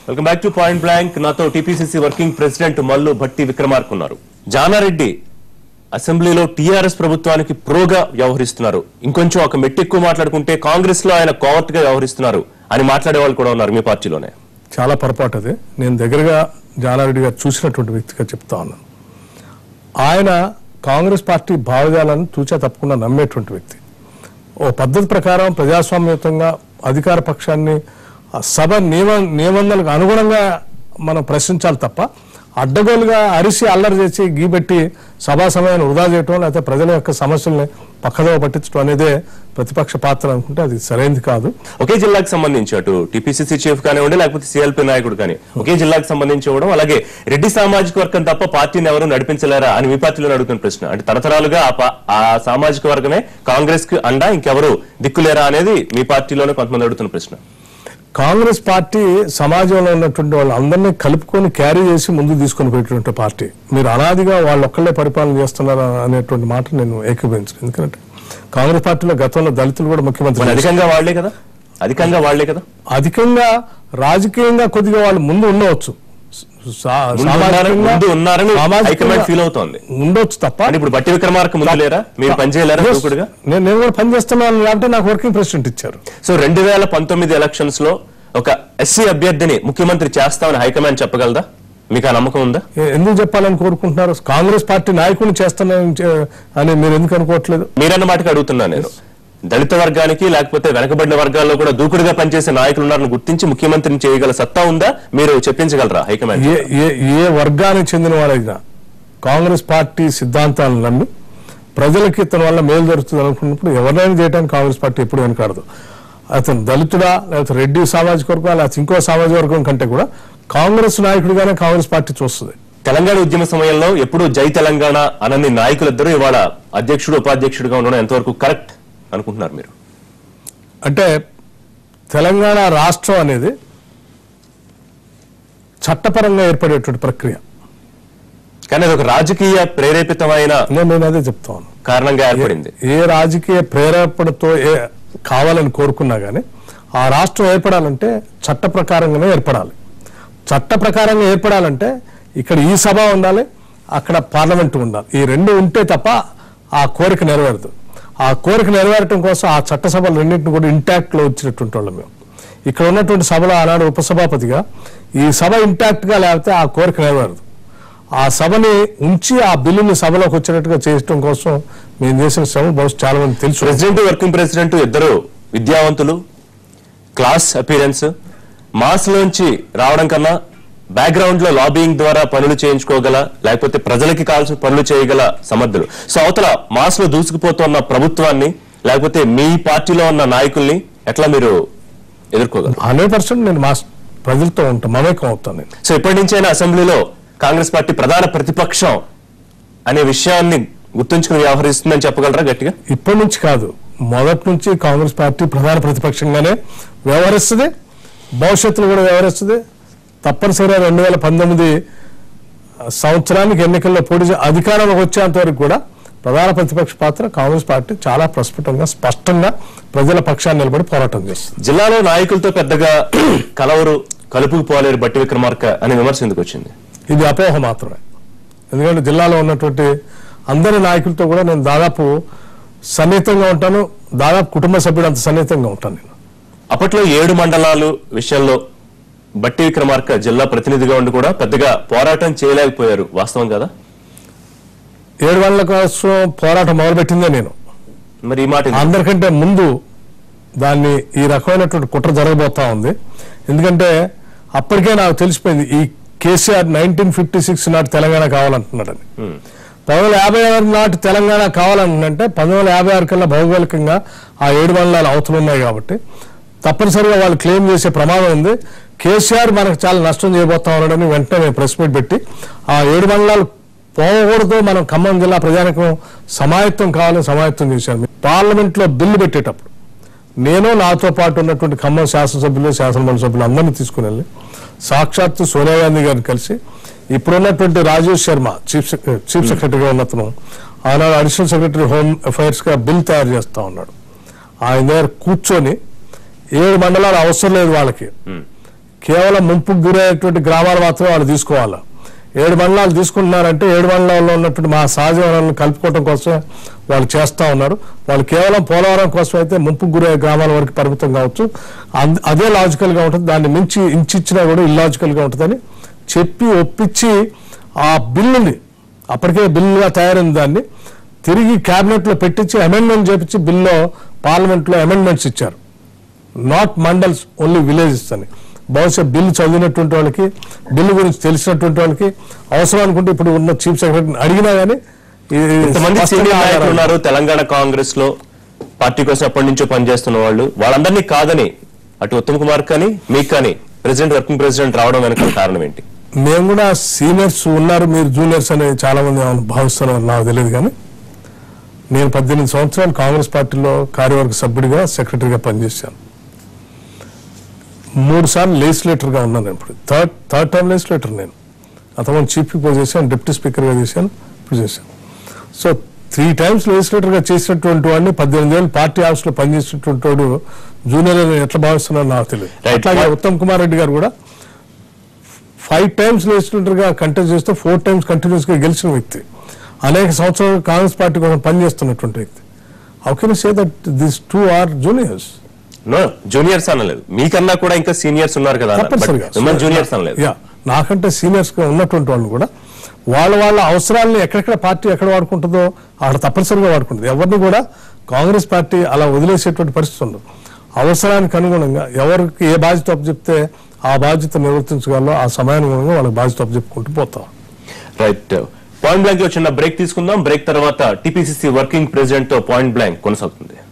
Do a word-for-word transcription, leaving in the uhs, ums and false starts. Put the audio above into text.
Welcome back to point blank. నాతో TPCC working president Mallu Bhatti Vikramarka ఉన్నారు. జానారెడ్డి అసెంబ్లీలో టీఆర్ఎస్ ప్రభుత్వానికి ప్రోగా వ్యవహరిస్తున్నారు, ఇంకొంచెం ఒక మెట్టు ఎక్కువ మాట్లాడుకుంటే కాంగ్రెస్ లో ఆయన కోవర్ట్ గా వ్యవహరిస్తున్నారు అని మాట్లాడే వాళ్ళు కూడా ఉన్నారు మీ పార్టీలోనే. చాలా పొరపాటు అది. నేను దగ్గరగా జానారెడ్డి గారు చూసినటువంటి వ్యక్తిగా చెప్తా ఉన్నాను. ఆయన కాంగ్రెస్ పార్టీ భావజాలను తూచా తప్పకుండా నమ్మేటువంటి వ్యక్తి. ఓ పద్ధతి ప్రకారం ప్రజాస్వామ్యయుతంగా అధికార పక్షాన్ని సభ నియమ నియమాలకు అనుగుణంగా మనం ప్రశ్నించాలి తప్ప అడ్డగోలుగా అరిసి అల్లరి చేసి గీబెట్టి సభా సమయాన్ని వృధా చేయటం లేకపోతే ప్రజల యొక్క సమస్యల్ని పక్కదో పట్టించడం అనేదే ప్రతిపక్ష పాత్ర అనుకుంటే అది సరైనది కాదు. ఒకే జిల్లాకు సంబంధించి అటు టీపీసీసీ చీఫ్ కానివ్వండి లేకపోతే సిఎల్పీ నాయకుడు కానీ ఒకే జిల్లాకు సంబంధించి ఇవ్వడం, అలాగే రెడ్డి సామాజిక వర్గం తప్ప పార్టీని ఎవరు నడిపించలేరా అని మీ పార్టీలో అడుగుతున్న ప్రశ్న. అంటే తరతరాలుగా ఆ సామాజిక వర్గమే కాంగ్రెస్ కి అండా, ఇంకెవరు దిక్కులేరా అనేది మీ పార్టీలోనే కొంతమంది అడుగుతున్న ప్రశ్న. కాంగ్రెస్ పార్టీ సమాజంలో ఉన్నటువంటి వాళ్ళందరినీ కలుపుకొని క్యారీ చేసి ముందు తీసుకొని పోయేటువంటి పార్టీ. మీరు అనాదిగా వాళ్ళు ఒక్కళ్ళే పరిపాలన చేస్తున్నారు అనేటువంటి మాట నేను ఏకీభవించను. ఎందుకంటే కాంగ్రెస్ పార్టీలో గతంలో దళితులు కూడా ముఖ్యమంత్రి అధికంగా వాళ్లే కదా అధికంగా వాళ్లే కదా అధికంగా రాజకీయంగా కొద్దిగా వాళ్ళు ముందు ఉండవచ్చు, ఉండొచ్చు తప్ప ఇప్పుడు బట్టి విక్రమార్క ముందు లేరా, మీరు పనిచేయలేరా? నేను కూడా పనిచేస్తున్నాను అంటే నాకు వర్కింగ్ ప్రెసిడెంట్ ఇచ్చారు. సో రెండు వేల పంతొమ్మిది ఎలక్షన్స్ లో ఒక ఎస్సీ అభ్యర్థిని ముఖ్యమంత్రి చేస్తామని హైకమాండ్ చెప్పగలదా? మీకు ఆ నమ్మకం ఉందా? ఎందుకు చెప్పాలని కోరుకుంటున్నారు? కాంగ్రెస్ పార్టీ నాయకుడిని చేస్తానని అని మీరు ఎందుకు అనుకోవట్లేదు? మీరన్న మాటకి అడుగుతున్నాను నేను. దళిత వర్గానికి లేకపోతే వెనకబడిన వర్గాల్లో కూడా దూకుడుగా పనిచేసే నాయకులు ఉన్నారని గుర్తించి ముఖ్యమంత్రిని చేయగల సత్తా ఉందా? మీరు చెప్పించగలరా హైకమాండ్? ఏ వర్గానికి చెందిన వారైనా కాంగ్రెస్ పార్టీ సిద్ధాంతాలను నమ్మి ప్రజలకి ఇతని వల్ల మేలు జరుగుతుంది అనుకున్నప్పుడు ఎవరినైనా చేయడానికి కాంగ్రెస్ పార్టీ ఎప్పుడు వెనకాడదు. అతను దళితుడా లేకపోతే రెడ్డి సామాజిక వర్గం లేకపోతే ఇంకో సామాజిక వర్గం కంటే కూడా కాంగ్రెస్ నాయకుడిగానే కాంగ్రెస్ పార్టీ చూస్తుంది. తెలంగాణ ఉద్యమ సమయంలో ఎప్పుడు జై తెలంగాణ అనని నాయకులిద్దరూ ఇవాళ అధ్యక్షుడు ఉపాధ్యక్షుడిగా ఉండడం ఎంతవరకు కరెక్ట్ అనుకుంటున్నారు మీరు? అంటే తెలంగాణ రాష్ట్రం అనేది చట్టపరంగా ఏర్పడేటువంటి ప్రక్రియ, కానీ అది ఒక రాజకీయ ప్రేరేపితమైన నేను అదే చెప్తాను కారణంగా ఏర్పడింది. ఏ రాజకీయ ప్రేరేపణతో ఏ కావాలని కోరుకున్నా కానీ ఆ రాష్ట్రం ఏర్పడాలంటే చట్ట ప్రకారంగానే ఏర్పడాలి. చట్ట ప్రకారంగా ఏర్పడాలంటే ఇక్కడ ఈ సభ ఉండాలి, అక్కడ పార్లమెంటు ఉండాలి. ఈ రెండు ఉంటే తప్ప ఆ కోరిక నెరవేరదు. ఆ కోరిక నెరవేరటం కోసం ఆ చట్టసభలు రెండింటిని కూడా ఇంటాక్ట్లో వచ్చినటువంటి వాళ్ళం మేము. ఇక్కడ ఉన్నటువంటి సభలో ఆనాడు ఉపసభాపతిగా ఈ సభ ఇంటాక్ట్గా లేకపోతే ఆ కోరిక నెరవేరదు. ఆ సభని ఉంచి ఆ బిల్లుని సభలోకి వచ్చేటట్టుగా చేయడం కోసం మేము చేసిన శ్రమ బహుశా చాలా మంది తెలుసు. ప్రెసిడెంట్ వర్కింగ్ ప్రెసిడెంట్ ఇద్దరు విద్యావంతులు, క్లాస్ అపీరెన్స్, మాస్ లోంచి రావడం కన్నా బ్యాక్గ్రౌండ్ లో లాబింగ్ ద్వారా పనులు చేయించుకోగల లేకపోతే ప్రజలకి కావాల్సిన పనులు చేయగల సమర్థులు. సో అవతల మాస్ లో దూసుకుపోతున్న ప్రభుత్వాన్ని లేకపోతే మీ పార్టీలో ఉన్న నాయకుల్ని ఎట్లా మీరు ఎదుర్కోగలరు? హండ్రెడ్ పర్సెంట్ నేను మాస్ ప్రజలతో ఉంటాను, మమేకం అవుతాను నేను. సో ఇప్పటి నుంచైనా అసెంబ్లీలో కాంగ్రెస్ పార్టీ ప్రధాన ప్రతిపక్షం అనే విషయాన్ని గుర్తుంచుకుని వ్యవహరిస్తుందని చెప్పగలరా గట్టిగా? ఇప్పటి నుంచి కాదు, మొదటి నుంచి కాంగ్రెస్ పార్టీ ప్రధాన ప్రతిపక్షంగానే వ్యవహరిస్తుంది, భవిష్యత్తులో కూడా వ్యవహరిస్తుంది. తప్పనిసరిగా రెండు వేల పంతొమ్మిది సంవత్సరానికి ఎన్నికల్లో పోటీ అధికారంలోకి వచ్చేంత వరకు కూడా ప్రధాన ప్రతిపక్ష పాత్ర కాంగ్రెస్ పార్టీ చాలా ప్రస్ఫుటంగా స్పష్టంగా ప్రజల పక్షాన్ని నిలబడి పోరాటం చేస్తుంది. జిల్లాలో నాయకులతో పెద్దగా కలవరు, కలుపుకు పోలేరు బట్టి విక్రమార్క అనే విమర్శ ఎందుకు వచ్చింది? ఇది అపోహ మాత్రమే. ఎందుకంటే జిల్లాలో ఉన్నటువంటి అందరి నాయకులతో కూడా నేను దాదాపు సన్నిహితంగా ఉంటాను, దాదాపు కుటుంబ సభ్యుడు అంత సన్నిహితంగా ఉంటాను నేను. అప్పట్లో ఏడు మండలాలు విషయంలో బట్టి విక్రమార్క జిల్లా ప్రతినిధిగా ఉండి కూడా పెద్దగా పోరాటం చేయలేకపోయారు, వాస్తవం కదా? ఏడు మండల కోసం పోరాటం మొదలుపెట్టిందే నేను. మరి ఈ మాట అందరికంటే ముందు దాన్ని ఈ రకమైనటువంటి కుట్ర జరగబోతా ఉంది. ఎందుకంటే అప్పటికే నాకు తెలిసిపోయింది ఈ కేసీఆర్ నైన్టీన్ ఫిఫ్టీ సిక్స్ నాటి తెలంగాణ కావాలంటున్నాడని. పంతొమ్మిది వందల యాభై ఆరు నాటి తెలంగాణ కావాలంటే పంతొమ్మిది వందల యాభై ఆరు కల్లా భౌగోళికంగా ఆ ఏడు మండలాలు అవతలున్నాయి కాబట్టి తప్పనిసరిగా వాళ్ళు క్లెయిమ్ చేసే ప్రమాదం ఉంది. కేసీఆర్ మనకు చాలా నష్టం చేయబోతా ఉన్నాడని వెంటనే మేము ప్రెస్ మీట్ పెట్టి ఆ ఏడు మండలాలు పోకూడదు, మనం ఖమ్మం జిల్లా ప్రజానికం సమాయత్తం కావాలని సమాయత్తం చేశారు. పార్లమెంట్లో బిల్లు పెట్టేటప్పుడు నేను నాతో పాటు ఉన్నటువంటి ఖమ్మం శాసనసభ్యులు శాసనమండలి సభ్యులు అందరినీ తీసుకుని వెళ్ళి సాక్షాత్తు సోనియా గాంధీ గారిని కలిసి ఇప్పుడున్నటువంటి రాజేష్ శర్మ చీఫ్ చీఫ్ సెక్రటరీగా ఉన్నతను ఆనాడు అడిషనల్ సెక్రటరీ హోమ్ అఫైర్స్ గా బిల్ తయారు చేస్తా ఉన్నాడు. ఆయన దగ్గర కూర్చొని ఏడు మండలాలు అవసరం లేదు వాళ్ళకి, కేవలం ముంపుకు గురయ్యేటువంటి గ్రామాలు మాత్రమే వాళ్ళు తీసుకోవాలి. ఏడు మండలాలు తీసుకుంటున్నారంటే ఏడు మండలాల్లో ఉన్నటువంటి మా సహజ వనరులను కలుపుకోవడం కోసమే వాళ్ళు చేస్తూ ఉన్నారు. వాళ్ళు కేవలం పోలవరం కోసం అయితే ముంపుకు గురయ్యే గ్రామాల వరకు పరిమితం కావచ్చు. అదే లాజికల్గా ఉంటుంది. దాన్ని మించి ఇంచిచ్చినా కూడా ఇల్లాజికల్గా ఉంటుందని చెప్పి ఒప్పించి ఆ బిల్లుని అప్పటికే బిల్లుగా తయారైన దాన్ని తిరిగి క్యాబినెట్లో పెట్టించి అమెండ్మెంట్ చేపించి బిల్లో పార్లమెంట్లో అమెండ్మెంట్స్ ఇచ్చారు. నాట్ మండల్స్, ఓన్లీ విలేజెస్ అని. బహుశా బిల్లు చదివినటువంటి వాళ్ళకి, బిల్లు గురించి తెలిసినటువంటి వాళ్ళకి అవసరం అనుకుంటే ఇప్పుడు ఉన్న చీఫ్ సెక్రటరీని అడిగినా కానీ ఉన్నారు. తెలంగాణ కాంగ్రెస్ లో పార్టీ కోసం ఎప్పటి నుంచో పనిచేస్తున్న వాళ్ళు, వాళ్ళందరినీ కాదని అటు ఉత్తమ్ కుమార్ కానీ మీకు కానీ ప్రెసిడెంట్, వర్కింగ్ ప్రెసిడెంట్ రావడం వెనక కారణం ఏంటి? మేము కూడా సీనియర్స్ ఉన్నారు, మీరు జూనియర్స్ అని చాలా మంది భావిస్తున్నారు, నాకు తెలియదు. కానీ నేను పద్దెనిమిది సంవత్సరాలు కాంగ్రెస్ పార్టీలో కార్యవర్గ సభ్యుడిగా, సెక్రటరీగా పనిచేశాను. మూడు సార్లు లెజిస్లేటర్గా ఉన్నాను. ఇప్పుడు థర్డ్ థర్డ్ టైం లెజిస్లేటర్ నేను. అంతకుముందు చీఫ్ విప్ చేశాను, డిప్యూటీ స్పీకర్గా చేశాను, ఇప్పుడు చేశాను. సో త్రీ టైమ్స్ లెజిస్లేటర్గా చేసినటువంటి వాడిని, పద్దెనిమిది ఏళ్ళు పార్టీ ఆఫీస్లో పనిచేసినటువంటి వాడు జూనియర్ అని ఎట్లా భావిస్తున్నారో నాకు తెలియదు. అట్లాగే ఉత్తమ్ కుమార్ రెడ్డి గారు కూడా ఫైవ్ టైమ్స్ లెజిస్లేటర్గా కంటెస్ట్ చేస్తూ ఫోర్ టైమ్స్ కంటిన్యూస్గా గెలిచిన వ్యక్తి, అనేక సంవత్సరాలు కాంగ్రెస్ పార్టీ కోసం పనిచేస్తున్నటువంటి వ్యక్తి. How can you say that this two are juniors? No, juniors అనలేదు, మీకన్నా కూడా ఇంకా సీనియర్స్ ఉన్నారు కదా, జూనియర్స్ అనలేదు. నాకంటే సీనియర్స్ గా ఉన్నటువంటి వాళ్ళు కూడా వాళ్ళ వాళ్ళ అవసరాలను ఎక్కడెక్కడ పార్టీ ఎక్కడ వాడుకుంటుందో అక్కడ తప్పనిసరిగా వాడుకుంటుంది. ఎవరిని కూడా కాంగ్రెస్ పార్టీ అలా వదిలేసేటువంటి పరిస్థితి ఉండదు. అవసరానికి అనుగుణంగా ఎవరికి ఏ బాధ్యత అప్పచెప్తే ఆ బాధ్యత నిర్వర్తించగలరో ఆ సమయానుగుణంగా వాళ్ళకి బాధ్యత అప్పచెప్పుకుంటూ పోతాం. రైట్, పాయింట్ బ్లాంక్ లో చిన్న బ్రేక్ తీసుకుందాం. బ్రేక్ తర్వాత టీపీసీసీ వర్కింగ్ ప్రెసిడెంట్ తో పాయింట్ బ్లాంక్ కొనసాగుతుంది.